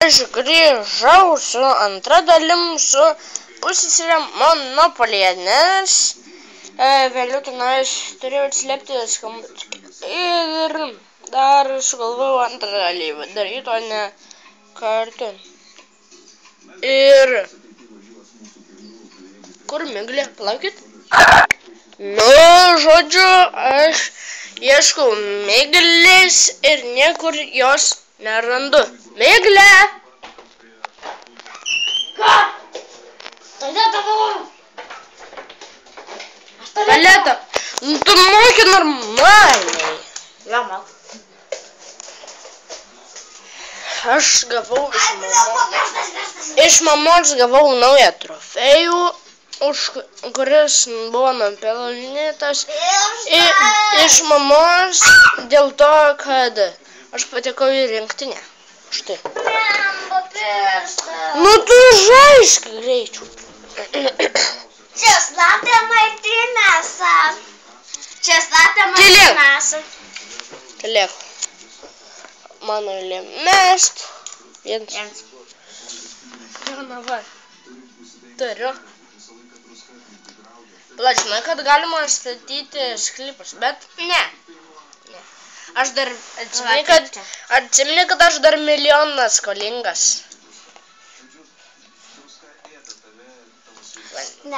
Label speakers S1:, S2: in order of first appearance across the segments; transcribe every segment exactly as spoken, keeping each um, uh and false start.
S1: Aš grįžau su antra dalim su pusseserė Monopolyje, nes e, vėliau tenais turėjau atslėpti skambučių ir dar sugalvojau antrą dalį daryti, o ne kartu. Ir kur Miglė? Palaukit. Nu, žodžiu, aš ieškau Miglės ir niekur jos nerandu. Miglė!
S2: Ką? Violeta, galvoju.
S1: Violeta, nu tu moki normaliai.
S2: Ja, man.
S1: Aš gavau iš mamos. Iš mamos gavau naują trofėjų, už kuris buvo nupelnytas. Iš mamos dėl to, kad aš patekau į rinktinę. Štai. Nu tu žaisk greičiau.
S2: Česnatė maitinėsa. Česnatė maitinėsa.
S1: Tylėk. Mano eilė mest. Vienas.
S2: Vienas.
S1: Na va. Turiu. Pala, žinai, kad galima statyti sklypus, bet ne. ne. Aš dar atsimeni, kad, atsimeni, kad aš dar milijoną skolingas.
S2: Ne.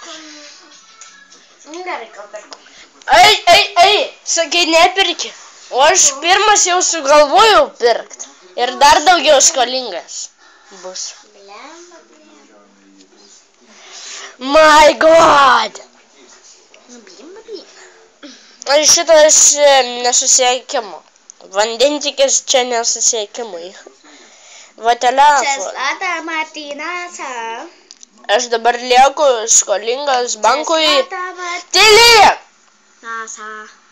S2: Gerai, gal perku.
S1: Ei, ei, ei, sakai, nepirki. O aš pirmas jau sugalvojau pirkti. Ir dar daugiau skolingas bus. My God! Ar šitas nesusiekimo? Vandentikis čia nesusiekimui. Va telefon.
S2: Česnatė maitinėsa.
S1: Aš dabar lieku skolingas bankui. Tylėk!
S2: Nasa.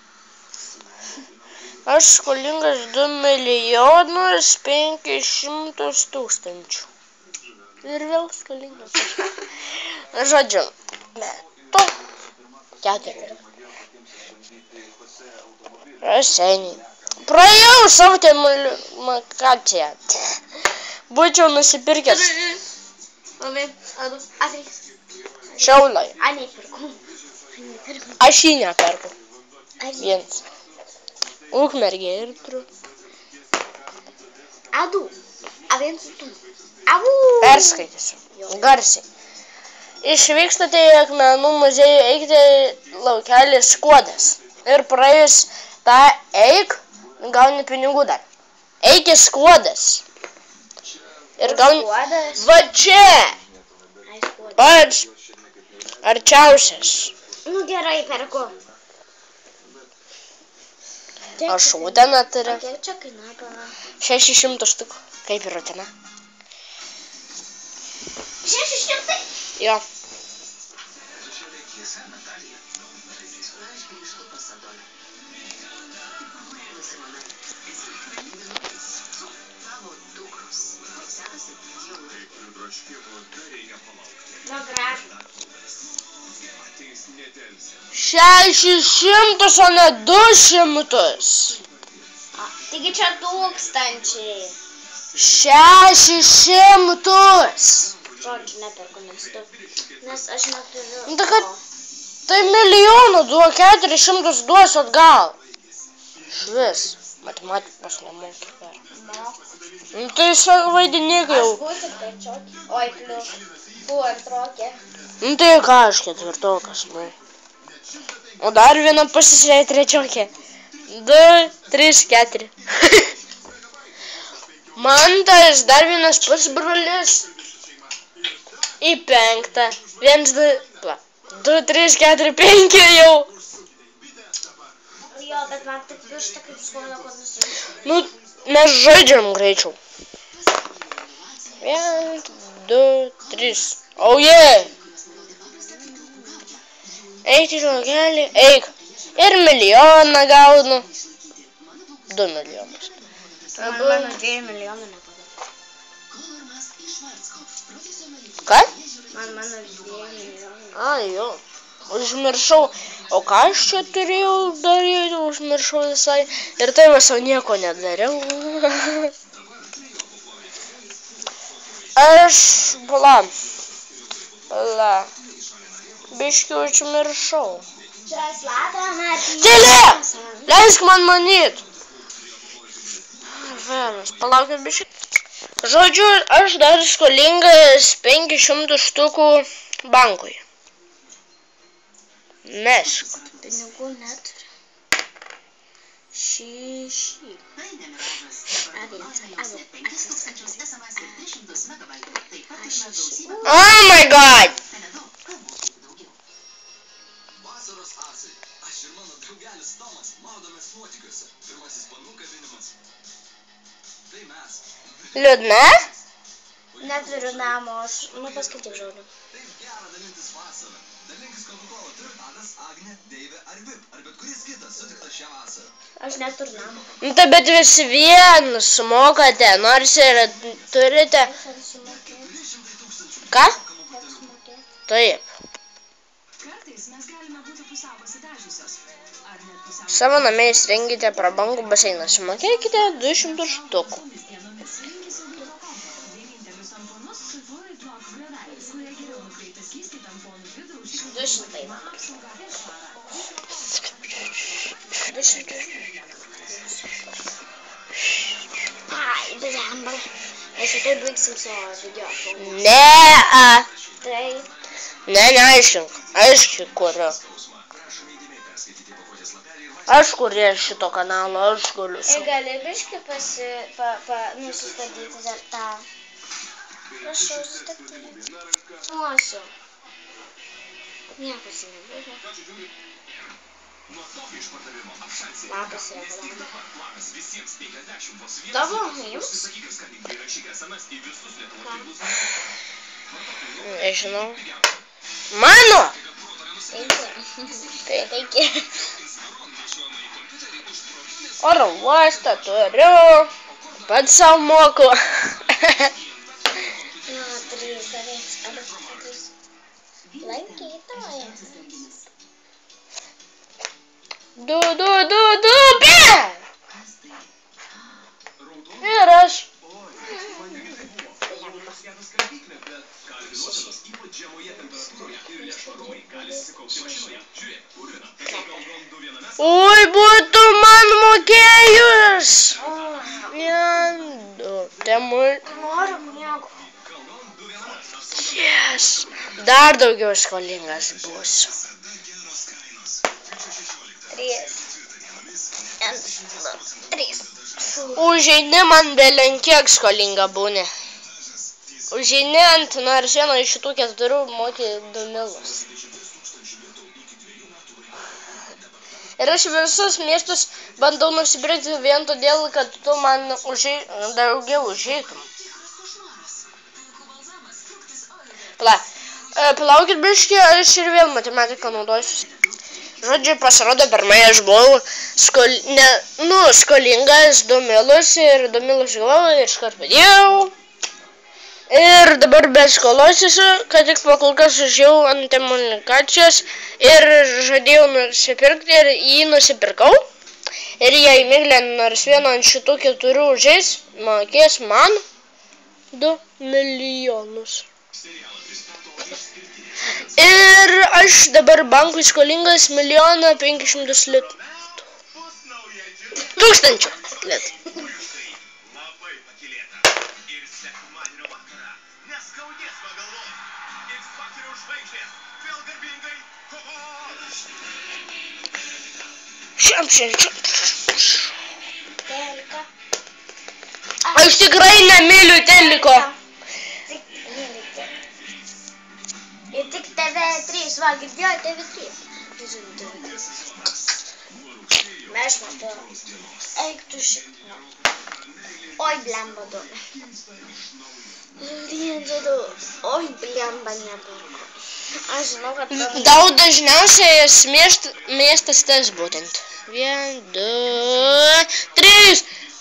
S1: Aš skolingas du milijonus penkis šimtus tūkstančių. Ir vėl skolingas. Žodžiu, metu keturi. Raseniai. Praėjau savo temakaciją. Būčiau nusipirkęs. Šiaulai. Aš jį neperku. Vienas. Ukmergė ir turiu.
S2: Adu. Avens tu. Avu.
S1: Perskaitysiu. Garsiai. Išvykstate į akmenų muziejų, eikite laukelį Skuodas. Ir praėjus tą eik, gauni pinigų dar. Eik į Skuodas. Ir gauni... Va čia. Pats arčiausias.
S2: Nu gerai, perku.
S1: Aš uteną turiu.
S2: Kiek čia kainavo?
S1: Šešis šimtus štukų. Kaip ir utena?
S2: Šeši šimtai?
S1: Jo.
S2: Nu gražu.
S1: Šešis šimtus, o ne du šimtus.
S2: Taigi čia tūkstančiai.
S1: Šešis šimtus.
S2: Žodžiu, neperku, nes tu. Nes aš neturiu.
S1: Nu, tai kad tai milijonų duo, keturis šimtus duosiu atgal. Švis. Matematikos nemokė. Nu, tai vaidinėk jau.
S2: Aš būsiu trečiokė. Oi, plius. Buvo antrokė.
S1: Nu, tai ką aš ketvirtokas, nu. O dar viena pusseserė trečiokė. Du, tris, keturi. Mantas, dar vienas pusbrolis. Į penktą. Viens, du, pla. Du, tris, keturi, penki jau.
S2: Jo, bet man tik pirštą kaip skauda, kad nusiimčiau.
S1: Nu, mes žaidžiam greičiau. Vienas, du, tris. Oh yeah! Eik į laukelį, eik. Ir milijoną gaunu. Du milijonus.
S2: Man mano dviejų milijonų nepagal.
S1: Ką?
S2: Man mano dviejų milijonų.
S1: A, jo. Užmiršau. O ką aš čia turėjau daryti, užmiršau visai. Ir tai viso nieko nedariau. aš, pala, pala, biškiu užmiršau. Tylė! Leisk man manyt. Vienas, palaukit biškiu. Žodžiu, aš dar skolingas penkis šimtus štukų bankui. Mesk.
S2: Pinigų neturiu. Šeši.
S1: Oh my god! Liūdna?
S2: Neturiu namo, aš, nu paskaityk žodžiu. Aš neturiu namo.
S1: Nu tai bet visi vien sumokate, nors ir turite... Ką? Taip. Savo namie įsirengite prabangų baseiną, sumokėkite du šimtus štukų.
S2: Du šimtai. Du šimtai. Ai, blemba. Aš jau tai baigsim savo video.
S1: Ne, a.
S2: Tai.
S1: Ne, neaiškink. Aiškiai kuriu. Aš kurie šito kanalo, aš galiu.
S2: Ir gali biškį pasi... pa... pa... nusistatyti dar tą. Prašau, sustatyti. Nuosiu. Niekas nebuvo. Labas reklama. Tavo jums? Ką?
S1: Nežinau. Mano!
S2: Penki. Penki.
S1: Oro uostą turiu. Pats savo moku.
S2: Nu, trys beveik. Ar trys? Lankytojas.
S1: Du, du, du, du, be! Ir aš. Oi, būtų man mokėjus. Vien, du, temui.
S2: Noriu miego.
S1: Yes. Dar daugiau skolingas būsiu.
S2: Trys. Trys.
S1: Užeini man belenkiek skolinga būni. Užeini ant nors vieno iš šitų keturių moki du milus. Ir aš visus miestus bandau nusipirkti vien todėl, kad tu man užei, daugiau užeitum. Pala, palaukit biškį, aš ir vėl matematiką naudosiu. Žodžiu, pasirodo, pirmai aš buvau skol, ne, nu, skolingas du milus ir du milus gavau ir iškart padėjau. Ir dabar be skolos esu, kad tik pakol kas užėjau ant komunikacijos ir žadėjau nusipirkti ir jį nusipirkau. Ir jei Miglė nors vieno ant šitų keturių užeis, mokės man du milijonus. Ir aš dabar bankui skolingas milijoną penkis šimtus litų. Tūkstančių litų. Šiam, šiam, šiam. Aš tikrai nemyliu teliko.
S2: Ir tik T V trys, va, girdėjo T V trys. Mes matau. Eik tu šitą. Oi, blemba du. Liendu. Oi, blemba nepirko. Aš žinau, kad...
S1: Daug dažniausiai miestas tas būtent. Vien, du, trys.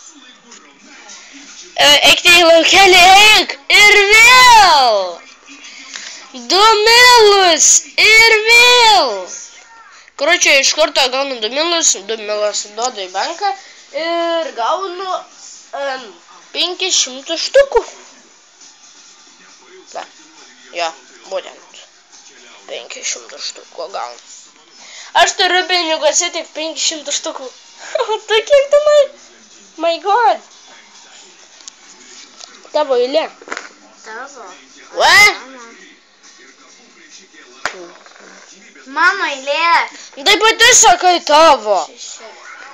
S1: Eik tai laukelį, eik. Ir vėl. Du milus. Ir vėl. Kročiu, iš karto gaunu du milus. Du milus duodu į banką. Ir gaunu um, penkis šimtus štukų. Jo, būtent. penkis šimtus štukų gaunu. Aš turiu piniguose tik penkis šimtus štukų. O tu kiek tenai? My god. Tavo eilė.
S2: Tavo.
S1: Ue?
S2: Mano eilė.
S1: Tai pati sakai tavo.
S2: Šeši.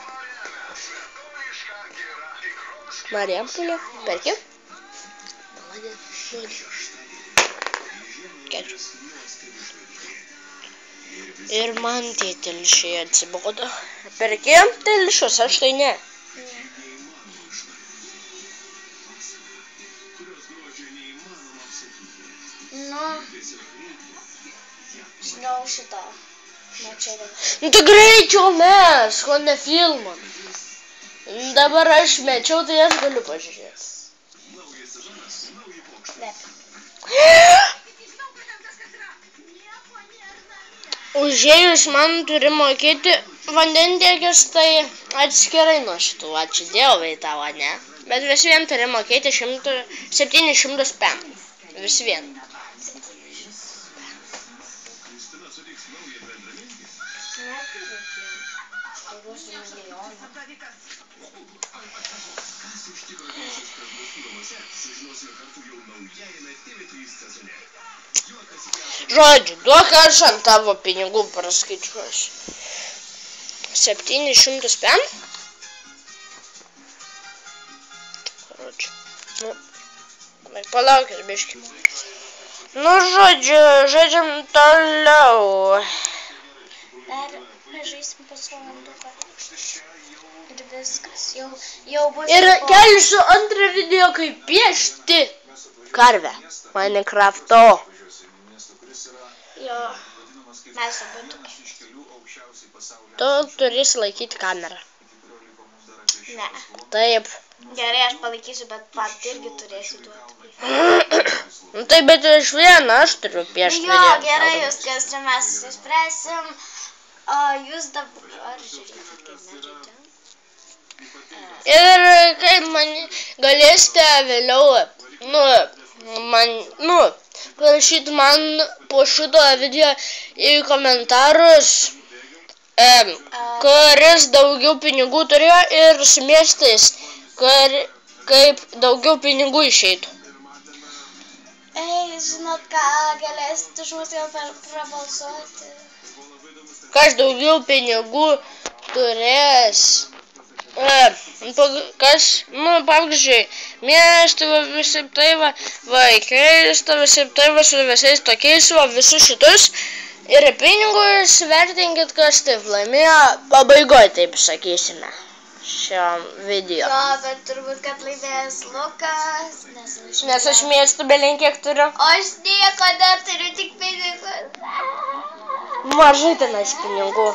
S1: Marijampolė. Perki. Keturių. Ir man tie telšiai atsibodo. Perki telšius, aš tai ne.
S2: Nu. Žinau šitą. Mačiau.
S1: Nu tai greičiau mes, ko ne filmą. Dabar aš mečiau, tai aš galiu pažiūrėti.
S2: Taip.
S1: Užėjus man turi mokėti vandentiekis, tai atskirai nuo šitų. Ačiū Dievui tavo, ne? Bet vis vien turi mokėti septynis šimtus pem. Vis vien. Žodžiu, duok aš ant tavo pinigų praskaičiuosiu. septynis šimtus pem? Žodžiu. Nu, palaukit, biški. Nu, žodžiu, žaidžiam toliau.
S2: Dar pažaisim po valanduką. Ir viskas. Jau, jau bus.
S1: Ir kelsiu antrą video, kaip piešti karvę. Minecrafto.
S2: Jo. Mes abu tokie.
S1: Tu turėsi laikyti kamerą.
S2: Ne.
S1: Taip.
S2: Gerai, aš palaikysiu, bet pat irgi turėsi duoti.
S1: Nu taip, bet iš vieną aš turiu piešti
S2: Jo,
S1: video.
S2: gerai, jūs kas čia mes susispresim. O jūs dabar žiūrėkit, kaip mes žaidžiam.
S1: Ir kaip man galėsite vėliau, nu, man, nu, parašyti man po šito video į komentarus, e, kuris daugiau pinigų turėjo ir su miestais, kur, kaip daugiau pinigų išeitų.
S2: Ei, žinot ką, galėsit už mus jau prabalsuoti.
S1: Kas daugiau pinigų turės. E, kas, nu, pavyzdžiui, miestai, va, visi tai, va, vaikais, visi tai, va, su visais tokiais, va, visus šitus. Ir pinigus vertinkit, kas taip laimėjo pabaigoje, taip sakysime, šiam video.
S2: Jo, bet turbūt, kad laimėjęs Lukas, nes aš...
S1: Nes aš miestų belenkiek turiu.
S2: O aš nieko dar turiu, tik pinigus.
S1: Mažai tenais pinigų.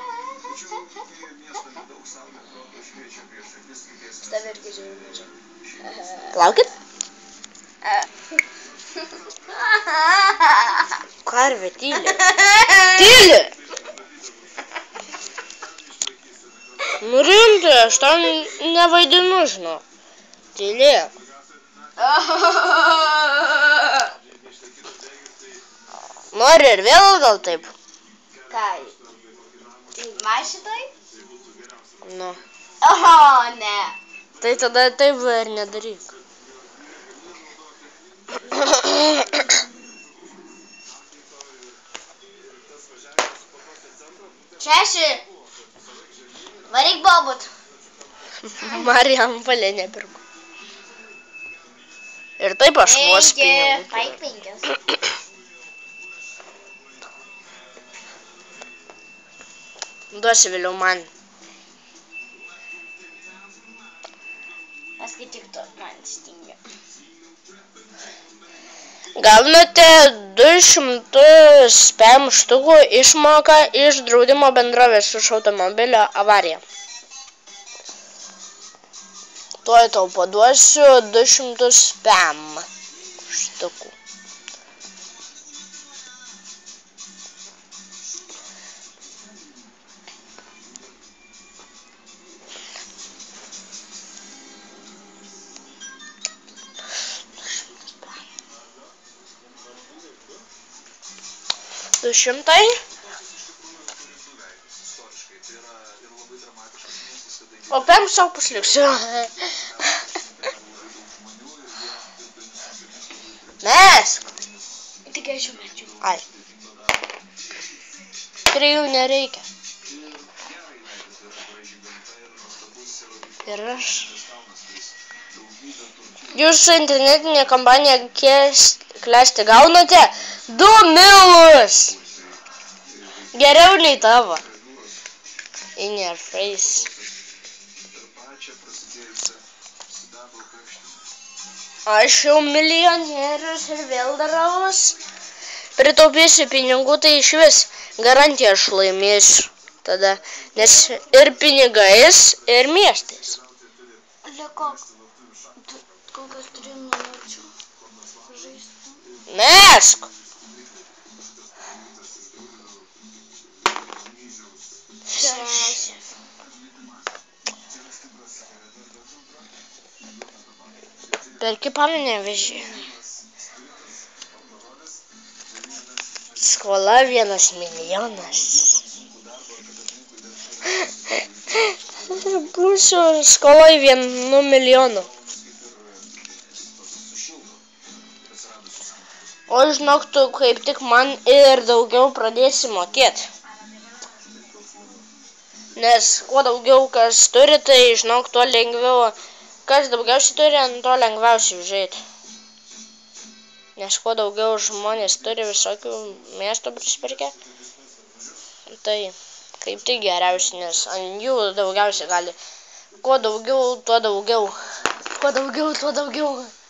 S2: Tave irgi žiūriu mažiau.
S1: Laukit. Karvė, tyli. Tyli! Nu rimtai, aš tam nevaidinu, žinau. Tylėk. Nori ir vėl gal taip?
S2: Ką? Man šitoj?
S1: Nu.
S2: Oho, ne.
S1: Tai tada taip ir nedaryk.
S2: Šeši. Varyk bobut.
S1: Marijampolė nepirku. Ir taip aš vos pinigų.
S2: Paik penkias.
S1: Duosi vėliau man.
S2: Paskaityk tu, man stingia.
S1: Gaunate du šimtus pem štukų išmoką iš draudimo bendrovės už automobilio avariją. Tuoj tau paduosiu du šimtus pem štukų. Du šimtai. O pem sau pasliksiu. Mes.
S2: Tik aš jau mečiau.
S1: Ai. Trijų nereikia. Ir aš. Jūsų internetinė kompanija klesti gaunate du milus. Geriau nei tavo. In your face. Aš jau milijonierius ir vėl daraus. Pritaupysiu pinigų, tai iš vis garantiją aš laimėsiu. Tada, nes ir pinigais, ir miestais.
S2: Liko, kol kas turiu minučių žaisti.
S1: Mesk!
S2: Šešias.
S1: Perki Panevėžį. Skola vienas milijonas. Būsiu skolai vienu milijonu. O žinok, tu kaip tik man ir daugiau pradėsi mokėti. Nes kuo daugiau kas turi, tai žinok, tuo lengviau. Kas daugiausiai turi, ant to lengviausiai užeiti. Nes kuo daugiau žmonės turi visokių miestų prisipirkę, tai kaip tai geriausiai, nes ant jų daugiausiai gali. Kuo daugiau, tuo daugiau. Kuo daugiau, tuo daugiau.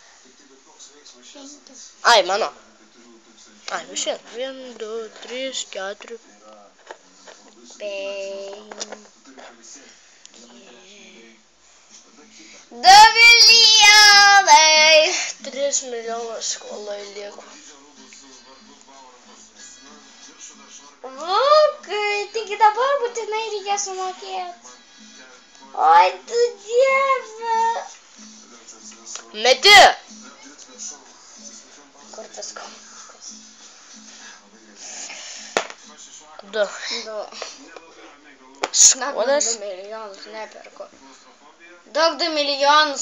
S1: Ai, mano. Ai, vis vien. Vien, du, trys, keturi.
S2: Penki.
S1: Du milijonai. Tris milijonus skolai lieko.
S2: Lukai, taigi dabar būtinai reikia sumokėti. Oi, tu dieve.
S1: Meti.
S2: Kur tas kompas?
S1: Du.
S2: Du.
S1: Skodas.
S2: Du milijonus neperku. Daug du milijonus.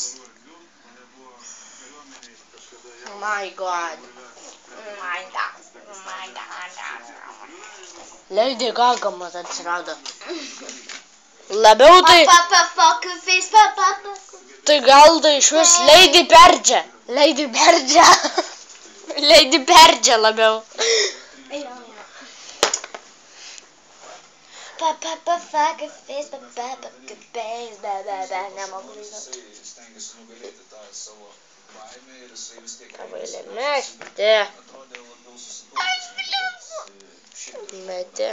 S1: Oh my god.
S2: Oh my god. Oh my god.
S1: Lady Gaga mat atsirado. Labiau tai...
S2: Papa, fuck face, papa.
S1: Tai gal tai iš vis Lady Perdžia. Lady Perdžia. Lady Perdžia labiau.
S2: Papa, papa, fuck face, papa, fuck face, bebe, bebe, nemoku žaisti.
S1: Kavailė mesti. Meti.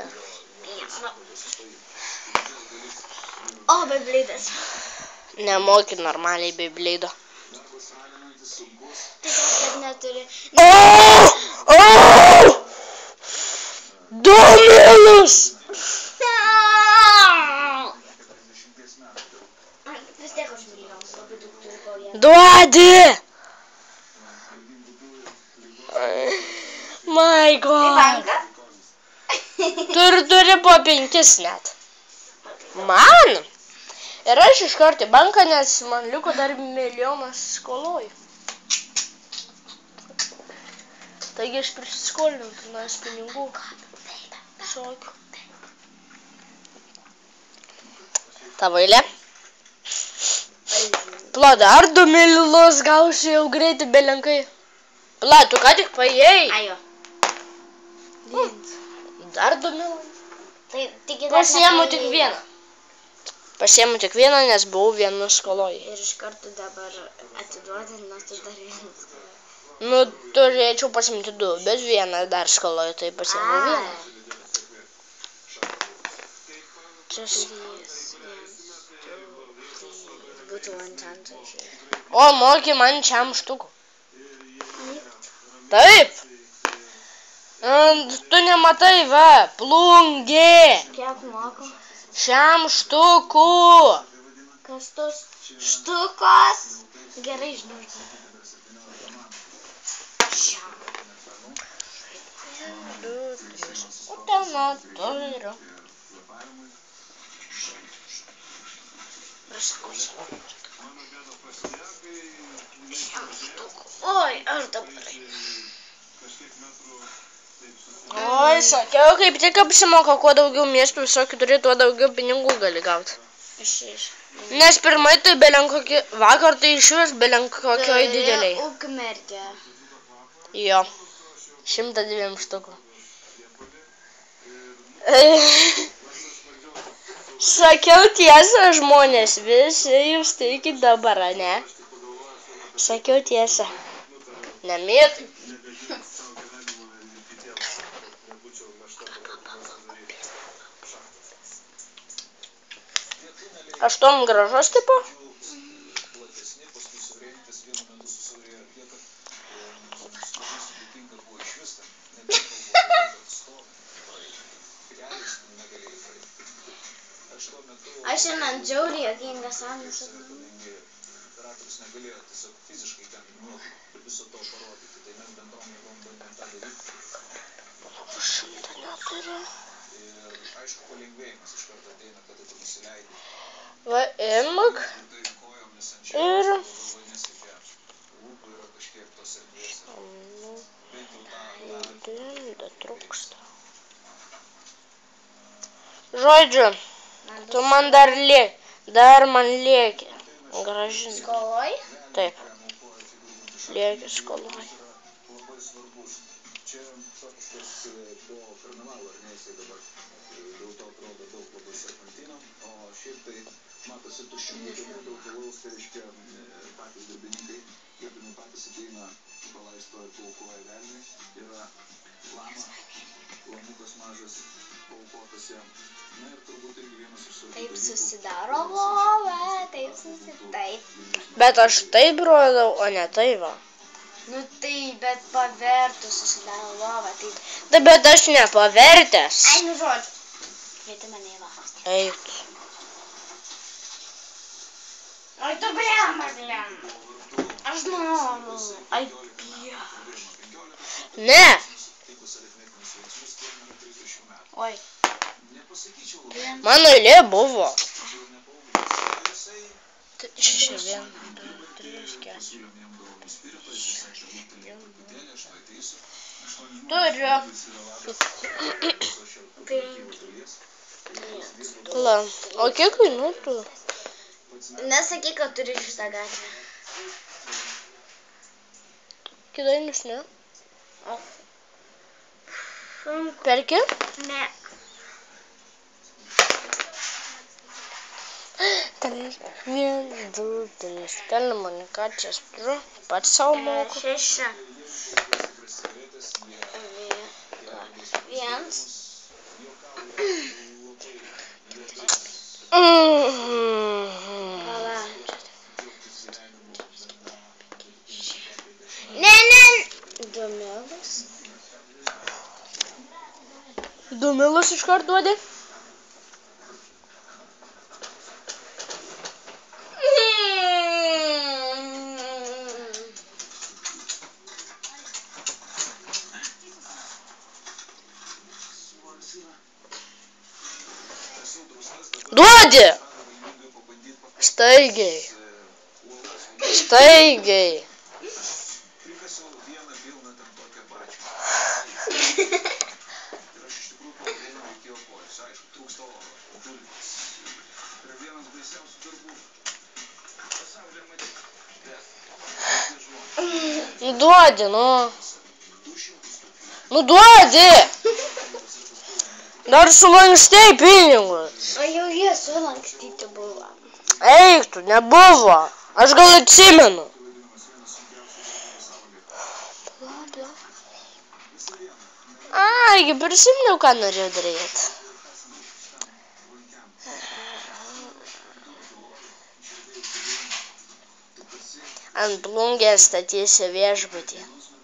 S2: O, Beibleidas.
S1: Nemoki normaliai Beibleido.
S2: Tai gal, kad neturi.
S1: O! O! Du milus!
S2: Vis tiek aš milijonus, labai daug turiu po vieną.
S1: Duodi! My
S2: Tai
S1: god.
S2: banką?
S1: Turi, turi po penkis net. Man? Ir aš iš karto į banką, nes man liko dar milijonas skoloj. Taigi aš prisiskolinau tenais pinigų. Šokiu. Tavo eilė. Pla, dar du milus gausiu jau greitai belenkai. Pla, tu ką tik paėjai.
S2: Ajo.
S1: Dar du milus.
S2: Tai tik dar
S1: Pasiemu tik
S2: nepaėjai.
S1: vieną. Pasiemu tik vieną, nes buvau vienu skoloj.
S2: Ir iš karto dabar atiduoti, nes tu dar vienas.
S1: Nu, turėčiau pasimti du, bet vieną dar skoloj, tai pasiemu vieną. Čia
S2: Trys, vienas, du, trys. Būtų ant ant išėjai.
S1: O, moki man šiam štukų. Taip. Tu nematai, va, plungė.
S2: Kiek moku?
S1: Šiam štukų.
S2: Kas tos štukos? Gerai žinau.
S1: Du, trys. neturiu.
S2: Oi, aš dabar.
S1: Oi, sakiau, kaip tik apsimoka, kuo daugiau miestų visokių turi, tuo daugiau pinigų gali gauti.
S2: Iš iš.
S1: Nes pirmai tai belenkokį, vakar tai iš vis belenkokioj dideliai.
S2: Ukmergė.
S1: Jo, šimtas dviem štukų. Sakiau tiesą, žmonės, visi jūs teikit dabar, ne? Sakiau tiesą. Nemėt. Aš tom gražus tipo?
S2: Aš šiandien džiauriai juokingas amžius.
S1: Šimtą neturiu. Va, imk. Ir... Da trūksta. Žodžiu, tu man dar lieki, dar man lieki. Gražinti.
S2: Skoloj?
S1: Taip. Lieki skoloj.
S2: Taip susidaro lova, taip susitaip.
S1: Bet aš taip rodau, o ne tai va.
S2: Nu tai, bet pavertus susidaro lova, taip.
S1: Taip, bet aš nepavertęs.
S2: Ai, nu žodžiu. Vieti mane į lovą.
S1: Eik.
S2: Ai, tu bliamba, bliamba. Aš noriu. Ai, pija.
S1: Ne.
S2: Oi.
S1: Mano eilė buvo. Šeši, vien, du, trys, keturi. Turiu. La, o kiek kainuotų?
S2: Nesakyk, kad turi šitą gatvę.
S1: Kėdainius ne. Perki?
S2: Ne.
S1: Trys, vien, du, trys. Telekomunikacijos turiu. Pats savo moku.
S2: Šeši. Viens. Palauk. Ne, ne. Du milus.
S1: Du milus iškart duodi? Duodi! Staigiai. Staigiai. Duodi, nu. Nu duodi! Dar sulankstei pinigus.
S2: O jau jie sulankstyti buvo.
S1: Eik tu, nebuvo. Aš gal atsimenu. Ai, prisiminiau, ką norėjau daryti. Ant plungės statysiu viešbutį.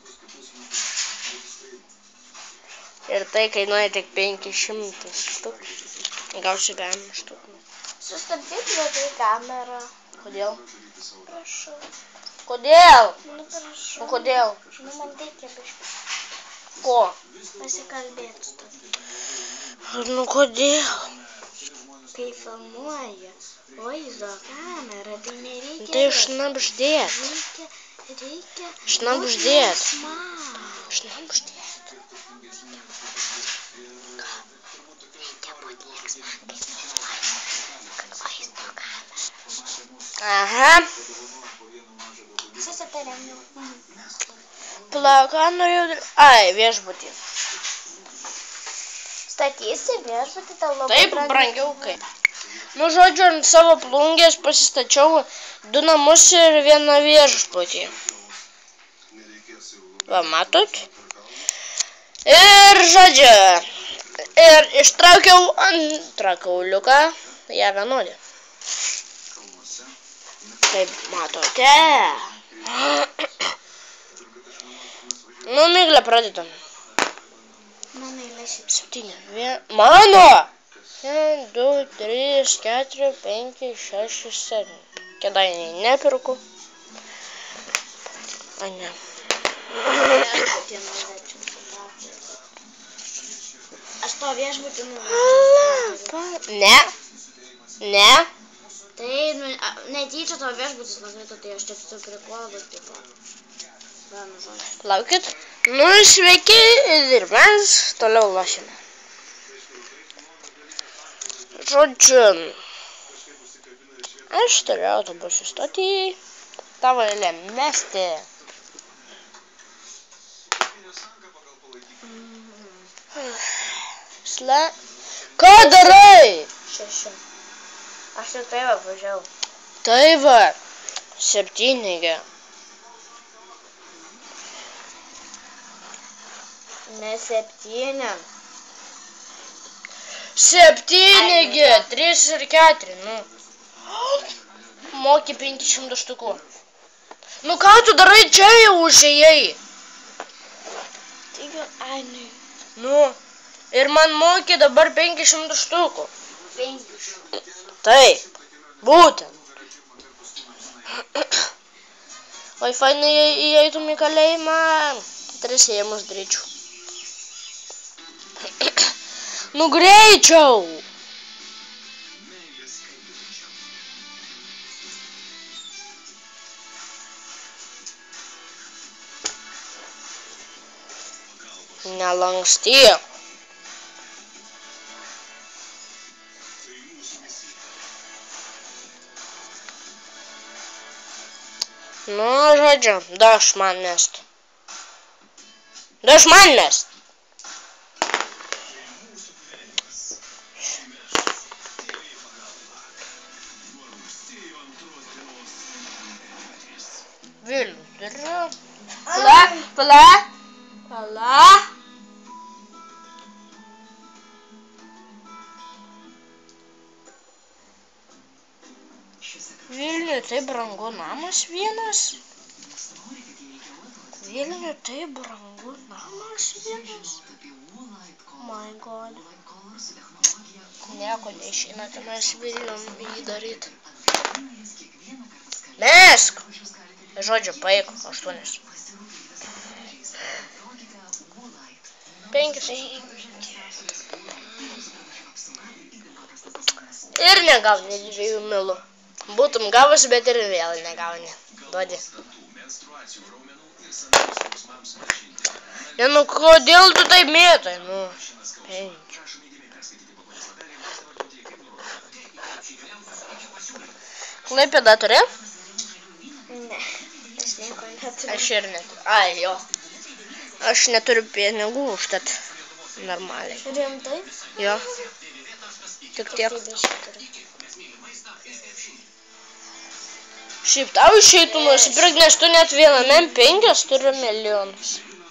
S1: Ir tai kainuoja tik penkis šimtus štukų. Gausiu galima štukų.
S2: Sustabdyk vietoj kamerą.
S1: Kodėl?
S2: Prašau.
S1: Kodėl?
S2: Nu, prašau.
S1: Nu, kodėl?
S2: Nu, man reikia biškai
S1: Ko?
S2: pasikalbėti su tavimi.
S1: Nu kodėl?
S2: Kai filmuoju vaizdo kamerą, tai nereikia...
S1: Tai šnabždėt.
S2: Reikia, reikia...
S1: Šnabždėt. Šnabždėt. Reikia būt linksmam, kai filmuoju, kad vaizdo kamerą. Aha.
S2: Susitarėm jau.
S1: Plaka norėjau... Ai, viešbutį.
S2: Statysi viešbutį, tau labai
S1: Taip, brangiau kaip. Nu, žodžiu, ant savo plungės pasistačiau du namus ir vieną viešbutį. Va, matot? Ir, žodžiu, ir ištraukiau antrą kauliuką. Jie vienodi. Taip, matote. Nu, Miglė, pradėtum.
S2: Mano eilė šiaip.
S1: Septyni. Vien... Mano! Vien, du, trys, keturi, penki, šeši, septyni. Kėdainiai nepirku. A, ne.
S2: Aš to viešbutį nuvežiau.
S1: Ne. Ne.
S2: Tai, nu, netyčia to viešbutis nukrito, tai aš tik su prikolu, tipo. Va, nu, žodžiu.
S1: Laukit. Nu, sveiki ir mes toliau lošime. Žodžiu, aš turiu autobusų stotį, tavo eilė mesti. Sle... Ką darai?
S2: Šeši. Aš jau tai va važiavau.
S1: Tai va, septynigi.
S2: Ne septyni.
S1: Septynigi, trys ir keturi, nu. Moki penkis šimtus štukų. Nu ką tu darai, čia jau užėjai?
S2: Taigi, ai, ne.
S1: Nu, ir man moki dabar penkis šimtus štukų.
S2: Penkis.
S1: Tai, būtent. Oi, fainai, įeitum į kalėjimą, tris ėjimus daryčiau. Nu, greičiau! Nelankstyk. Nu, žodžiu, daš man mest. Daš man mest. Vilnius turiu. Pala, pala, pala. Vilniui tai brangu namas vienas. Vilniui tai brangu namas vienas. My God. Nieko neišeina tenais Vilnium jį daryti. Mesk! Žodžiu, paeik, aštuonis. Penkis. Ir negauni dviejų milų. Būtum gavus, bet ir vėl negauni. Duodi. Ne, nu kodėl tu taip mėtai? Nu, penki. Klaipėdą turi?
S2: Ne, aš nieko neturiu.
S1: Aš ir neturiu. Ai, jo. Aš neturiu pinigų užtat normaliai.
S2: Rimtai?
S1: Jo. Tik tiek. Šiaip tau išeitų nusipirkti, nes tu net viename penkias turi milijonus.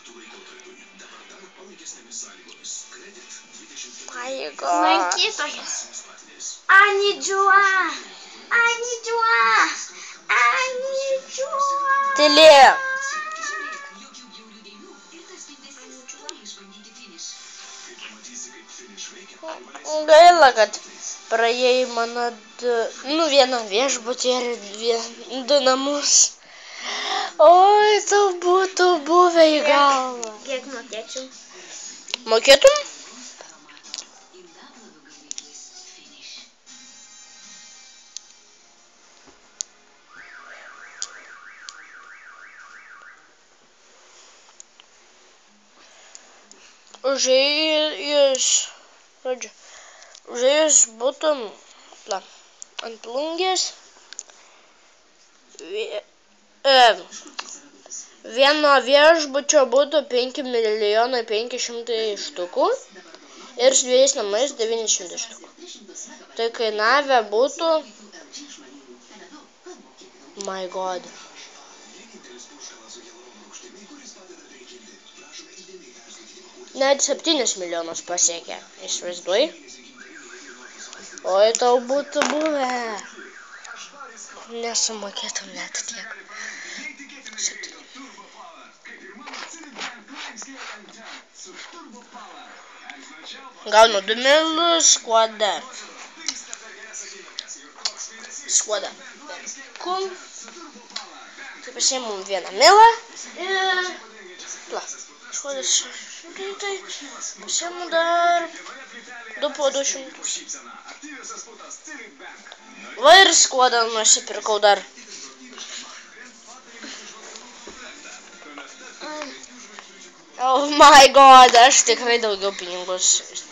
S1: My God.
S2: Lankytojas. Anidžiua. Anidžiua. Anidžiua.
S1: Tylėk. Gaila, kad praėjai mano du, nu vieną viešbutį ir vien, du namus. Oi, tau būtų buvę į galvą.
S2: Kiek mokėčiau?
S1: Mokėtum? užėjus, žodžiu, užėjus būtum pla, ant plungės, vie, e, vieno viešbučio būtų penki milijonai penki šimtai štukų ir su dviejais namais devyni šimtai štukų. Tai kainavę būtų, my god, net septynis milijonus pasiekė, įsivaizduoji? Oi, tau būtų buvę. Nesumokėtum net tiek. Gaunu du milus, skuodą. Skuodą. Kum. Tai pasiėmum vieną milą. Ir... Pla. Skuodas. Tai pasiėmum dar du po du šimtus. Va ir skuodą nusipirkau dar. Oh my god, aš tikrai daugiau pinigus.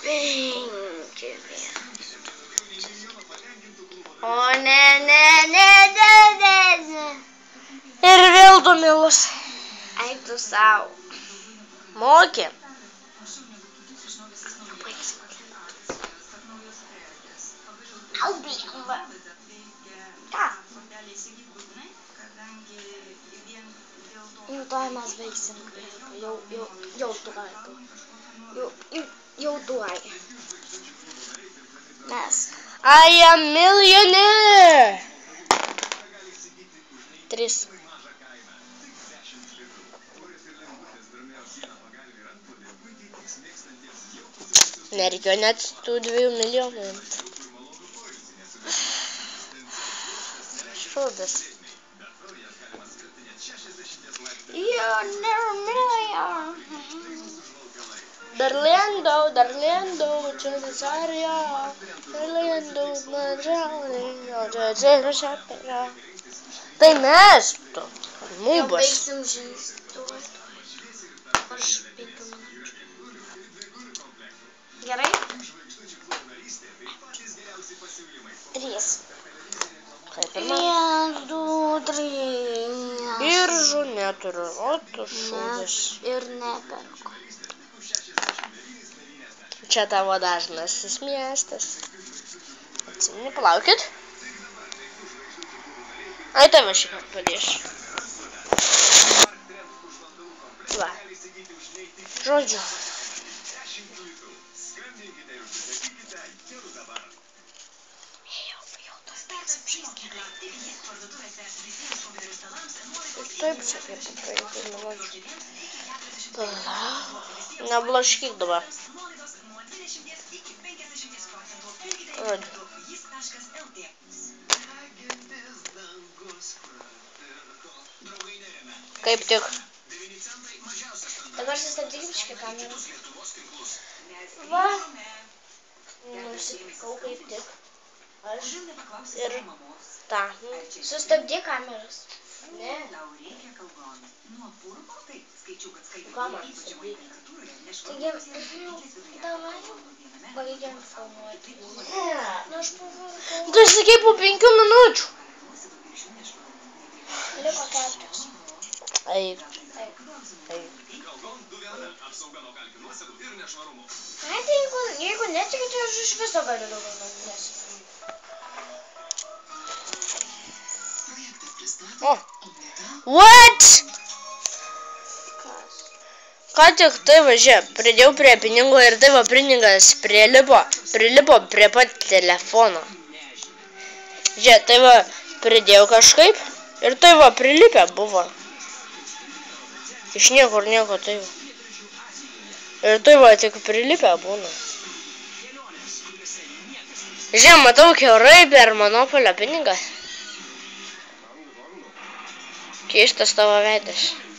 S1: O ne, ne, ne, ne, ne, ne. Ir vėl du milus.
S2: Eik tu sau.
S1: Mokė.
S2: Albėmba. Ką? Jau tuoj mes baigsim. Jau, jau, jau tuoj. Jau, jau, jau tuoj. Mes.
S1: I am millionaire. Tris. Nereikėjo net tų dviejų milijonų. Šūdas.
S2: You're never million.
S1: Dar lendo, dar lendo, čia Cezarija. Dar lendo, mažaunė, čia Cezarija. Tai mes tu.
S2: Jau
S1: Mūbas.
S2: baigsim žinstuoti. Aš penkių minučių. Gerai? Trys.
S1: Kaip ir man.
S2: Vienas, du, trys.
S1: Biržų neturiu, o tu šūdas.
S2: Ir neperku.
S1: Čia tavo dažnasis miestas. Atsimeni, palaukit. Ai, tave šį kartą padėsiu. Va. Žodžiu. Taip, sakai, papraeitai nuvažiu. Neblaškyk dabar. Žodžiu. Kaip tik.
S2: Dabar sustabdykim šį kamerą. Va. Nusipirkau kaip tik. Aš ir tą. Sustabdyk kameras. Ne. Ką man sustabdyti? Taigi, davai, baigiam filmuoti. Ne. Nu, aš pavargau.
S1: Tu sakai po penkių minučių.
S2: Liko keturios.
S1: Eik.
S2: Taip.
S1: Eik.
S2: Ai, tai jeigu, jeigu netiki, tai aš iš viso galiu daugiau nagrinės.
S1: O. What?
S2: Kas?
S1: Ką tik tai važia, pridėjau prie pinigų ir tai va pinigas prilipo, prilipo prie pat telefono. Žiūrėk, tai va pridėjau kažkaip ir tai va prilipę buvo. Iš niekur nieko tai va. Ir tai va tik prilipę būna. Žiūrėk, matau kiaurai per Monopolio pinigą. Keistas tavo veidas.